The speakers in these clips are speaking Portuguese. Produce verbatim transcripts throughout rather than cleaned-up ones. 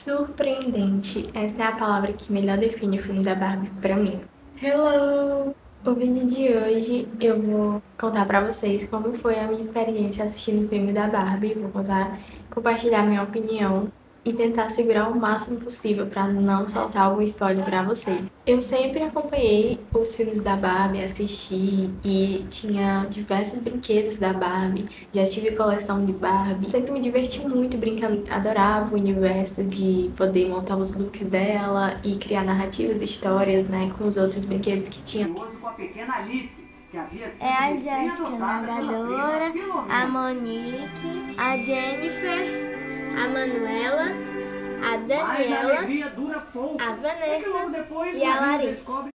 Surpreendente, essa é a palavra que melhor define o filme da Barbie pra mim. Hello! O vídeo de hoje eu vou contar pra vocês como foi a minha experiência assistindo o filme da Barbie. Vou contar, compartilhar minha opinião e tentar segurar o máximo possível pra não soltar algum spoiler pra vocês. Eu sempre acompanhei os filmes da Barbie, assisti e tinha diversos brinquedos da Barbie, já tive coleção de Barbie. Sempre me diverti muito brincando, adorava o universo de poder montar os looks dela e criar narrativas, histórias, né, com os outros brinquedos que tinha. É a Jéssica, nadadora, a Monique, a Jennifer, a Manuela, a Daniela, a Vanessa e a Larissa.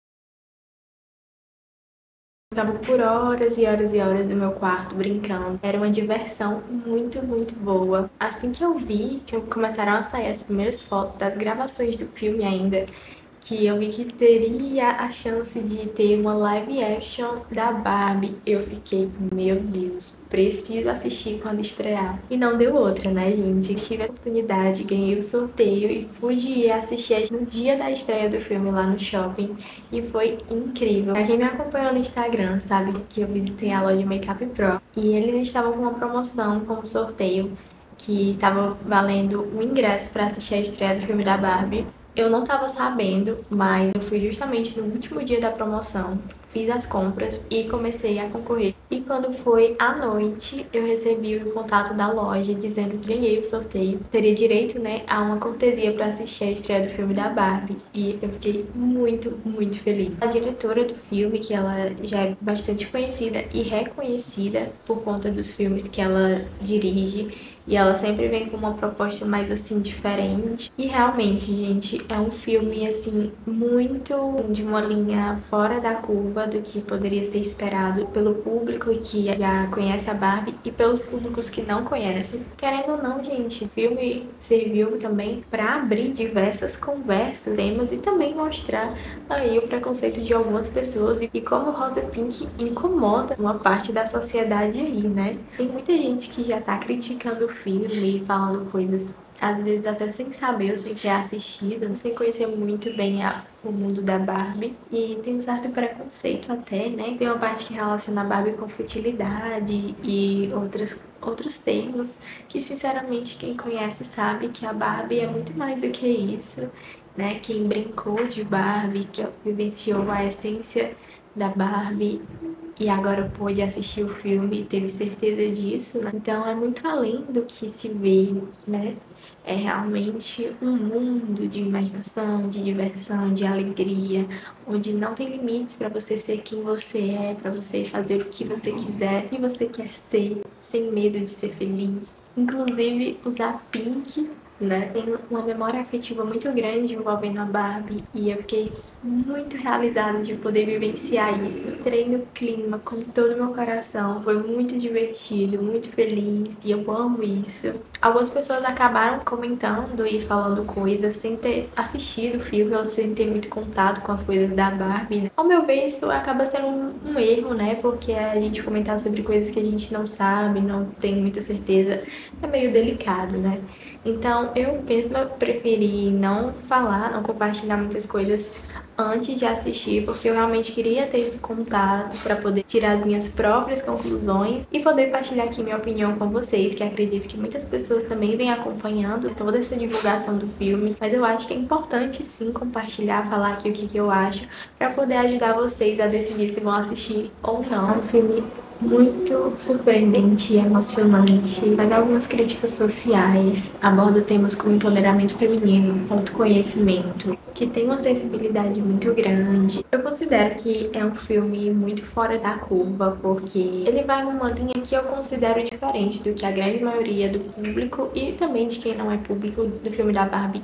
Ficava por horas e horas e horas no meu quarto brincando. Era uma diversão muito, muito boa. Assim que eu vi que começaram a sair as primeiras fotos das gravações do filme ainda, que eu vi que teria a chance de ter uma live action da Barbie, eu fiquei, meu Deus, preciso assistir quando estrear. E não deu outra, né, gente? Tive a oportunidade, ganhei o sorteio e pude assistir no dia da estreia do filme lá no shopping e foi incrível. Pra quem me acompanhou no Instagram, sabe que eu visitei a loja Makeup Pro e eles estavam com uma promoção, com um sorteio que tava valendo o ingresso para assistir a estreia do filme da Barbie. Eu não estava sabendo, mas eu fui justamente no último dia da promoção, fiz as compras e comecei a concorrer. E quando foi à noite, eu recebi o contato da loja dizendo que ganhei o sorteio. Teria direito, né, a uma cortesia para assistir a estreia do filme da Barbie. E eu fiquei muito, muito feliz. A diretora do filme, que ela já é bastante conhecida e reconhecida por conta dos filmes que ela dirige, e ela sempre vem com uma proposta mais, assim, diferente. E realmente, gente, é um filme, assim, muito de uma linha fora da curva do que poderia ser esperado pelo público que já conhece a Barbie e pelos públicos que não conhecem. Querendo ou não, gente, o filme serviu também para abrir diversas conversas, temas e também mostrar aí o preconceito de algumas pessoas e como Rosa Pink incomoda uma parte da sociedade aí, né? Tem muita gente que já tá criticando o filme, falando coisas, às vezes até sem saber, ou sem ter assistido, sem conhecer muito bem a, o mundo da Barbie. E tem um certo preconceito até, né? Tem uma parte que relaciona a Barbie com futilidade e outras, outros termos que, sinceramente, quem conhece sabe que a Barbie é muito mais do que isso, né? Quem brincou de Barbie, que vivenciou a essência da Barbie e agora pôde assistir o filme e teve certeza disso, né? Então é muito além do que se vê, né? É realmente um mundo de imaginação, de diversão, de alegria, onde não tem limites para você ser quem você é, para você fazer o que você quiser, o que você quer ser, sem medo de ser feliz. Inclusive usar pink, né? Tem uma memória afetiva muito grande envolvendo a Barbie e eu fiquei muito realizada de poder vivenciar isso. Entrei no clima com todo o meu coração, foi muito divertido, muito feliz e eu amo isso. Algumas pessoas acabaram comentando e falando coisas sem ter assistido o filme ou sem ter muito contato com as coisas da Barbie, né? Ao meu ver, isso acaba sendo um, um erro, né? Porque a gente comentar sobre coisas que a gente não sabe, não tem muita certeza, é meio delicado, né? Então, eu mesma preferi não falar, não compartilhar muitas coisas antes de assistir, porque eu realmente queria ter esse contato para poder tirar as minhas próprias conclusões e poder partilhar aqui minha opinião com vocês, que acredito que muitas pessoas também vêm acompanhando toda essa divulgação do filme, mas eu acho que é importante sim compartilhar, falar aqui o que, que eu acho, para poder ajudar vocês a decidir se vão assistir ou não. É um filme muito surpreendente e emocionante, faz algumas críticas sociais, aborda temas como empoderamento feminino, autoconhecimento, que tem uma sensibilidade muito grande. Eu considero que é um filme muito fora da curva, porque ele vai numa linha que eu considero diferente do que a grande maioria do público e também de quem não é público do filme da Barbie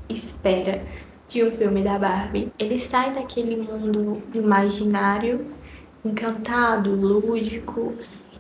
espera de um filme da Barbie. Ele sai daquele mundo imaginário, encantado, lúdico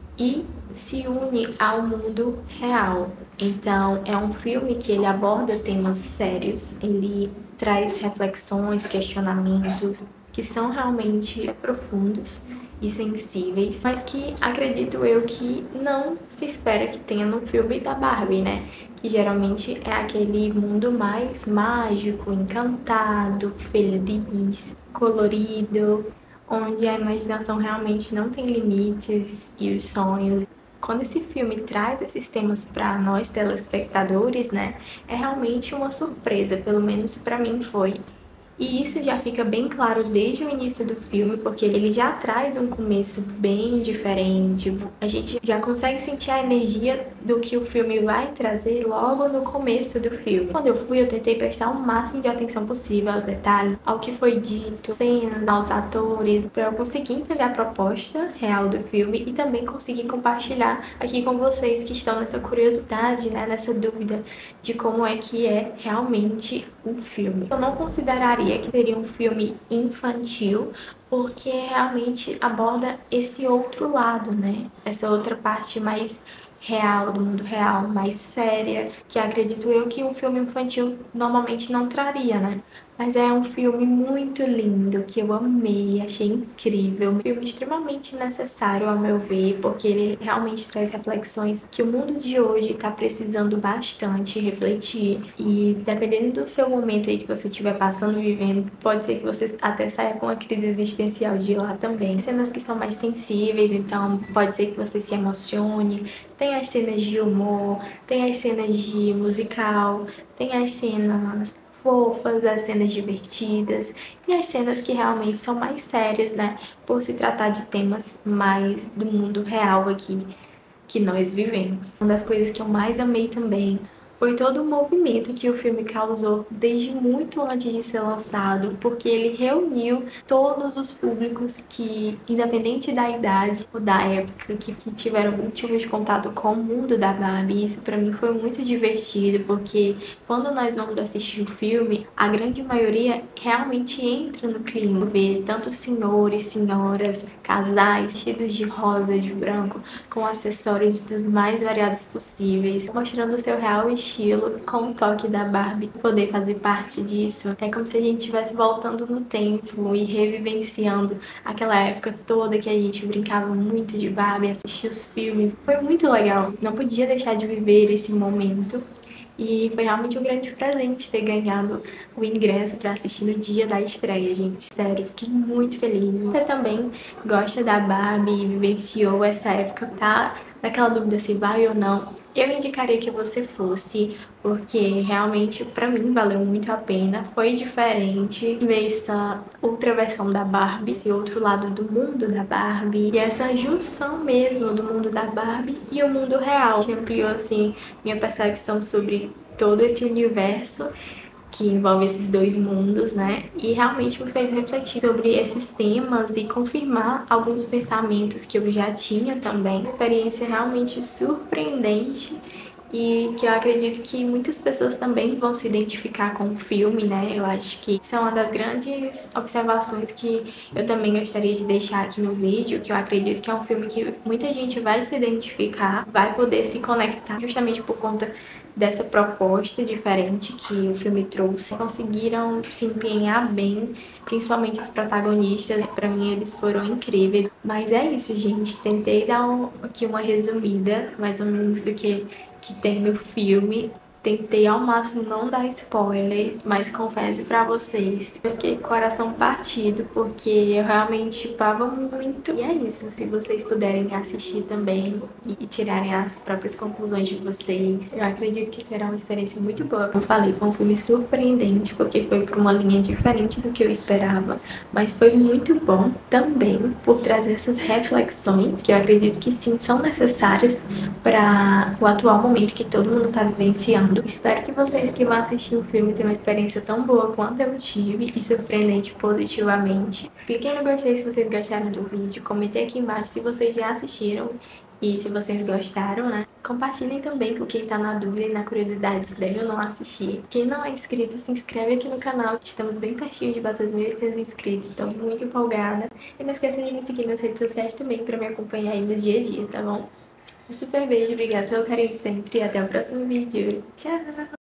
e se une ao mundo real. Então, é um filme que ele aborda temas sérios, ele traz reflexões, questionamentos, que são realmente profundos e sensíveis, mas que acredito eu que não se espera que tenha no filme da Barbie, né? Que geralmente é aquele mundo mais mágico, encantado, feliz, colorido, onde a imaginação realmente não tem limites e os sonhos. Quando esse filme traz esses temas para nós telespectadores, né, é realmente uma surpresa, pelo menos para mim foi. E isso já fica bem claro desde o início do filme, porque ele já traz um começo bem diferente. A gente já consegue sentir a energia do que o filme vai trazer logo no começo do filme. Quando eu fui, eu tentei prestar o máximo de atenção possível aos detalhes, ao que foi dito, cenas, aos atores, para eu conseguir entender a proposta real do filme e também conseguir compartilhar aqui com vocês que estão nessa curiosidade, né, nessa dúvida de como é que é realmente o filme. Eu não consideraria que seria um filme infantil, porque realmente aborda esse outro lado, né? Essa outra parte mais real, do mundo real, mais séria, que acredito eu que um filme infantil normalmente não traria, né? Mas é um filme muito lindo, que eu amei, achei incrível. Um filme extremamente necessário, ao meu ver, porque ele realmente traz reflexões que o mundo de hoje está precisando bastante refletir. E dependendo do seu momento aí que você estiver passando, vivendo, pode ser que você até saia com uma crise existencial de lá também. Cenas que são mais sensíveis, então pode ser que você se emocione. Tem as cenas de humor, tem as cenas de musical, tem as cenas fofas, as cenas divertidas e as cenas que realmente são mais sérias, né? Por se tratar de temas mais do mundo real aqui que nós vivemos. Uma das coisas que eu mais amei também foi todo o movimento que o filme causou desde muito antes de ser lançado, porque ele reuniu todos os públicos que, independente da idade ou da época, que, que tiveram algum tipo de contato com o mundo da Barbie. Isso pra mim foi muito divertido, porque quando nós vamos assistir o filme, a grande maioria realmente entra no clima, vê tanto senhores, senhoras, casais vestidos de rosa, de branco, com acessórios dos mais variados possíveis, mostrando o seu real estilo com o toque da Barbie. Poder fazer parte disso é como se a gente estivesse voltando no tempo e revivenciando aquela época toda que a gente brincava muito de Barbie, assistia os filmes. Foi muito legal, não podia deixar de viver esse momento. E foi realmente um grande presente ter ganhado o ingresso para assistir no dia da estreia, gente. Sério, fiquei muito feliz. Você também gosta da Barbie e vivenciou essa época, tá naquela dúvida se vai ou não? Eu indicaria que você fosse, porque realmente pra mim valeu muito a pena. Foi diferente ver essa outra versão da Barbie, esse outro lado do mundo da Barbie e essa junção mesmo do mundo da Barbie e o mundo real. Ampliou assim minha percepção sobre todo esse universo que envolve esses dois mundos, né? E realmente me fez refletir sobre esses temas e confirmar alguns pensamentos que eu já tinha também. Experiência realmente surpreendente e que eu acredito que muitas pessoas também vão se identificar com o filme, né? Eu acho que isso é uma das grandes observações que eu também gostaria de deixar aqui no vídeo, que eu acredito que é um filme que muita gente vai se identificar, vai poder se conectar justamente por conta dessa proposta diferente que o filme trouxe. Conseguiram se empenhar bem, principalmente os protagonistas. Pra mim eles foram incríveis. Mas é isso, gente. Tentei dar um, aqui uma resumida, mais ou menos, do que, que tem no filme. Tentei ao máximo não dar spoiler, mas confesso pra vocês, eu fiquei com o coração partido, porque eu realmente chipava muito. E é isso, se vocês puderem assistir também e tirarem as próprias conclusões de vocês, eu acredito que será uma experiência muito boa. Como eu falei, foi um filme surpreendente, porque foi por uma linha diferente do que eu esperava, mas foi muito bom também por trazer essas reflexões, que eu acredito que sim, são necessárias para o atual momento que todo mundo está vivenciando. Espero que vocês que vão assistir o filme tenham uma experiência tão boa quanto eu tive e surpreendente positivamente. Cliquem no gostei se vocês gostaram do vídeo, comentem aqui embaixo se vocês já assistiram e se vocês gostaram, né? Compartilhem também com quem tá na dúvida e na curiosidade se deve ou não assistir. Quem não é inscrito, se inscreve aqui no canal. Estamos bem pertinho de bater os mil e oitocentos inscritos, estou muito empolgada. E não esqueça de me seguir nas redes sociais também para me acompanhar aí no dia a dia, tá bom? Um super beijo, obrigada pelo carinho sempre e até o próximo vídeo. Tchau!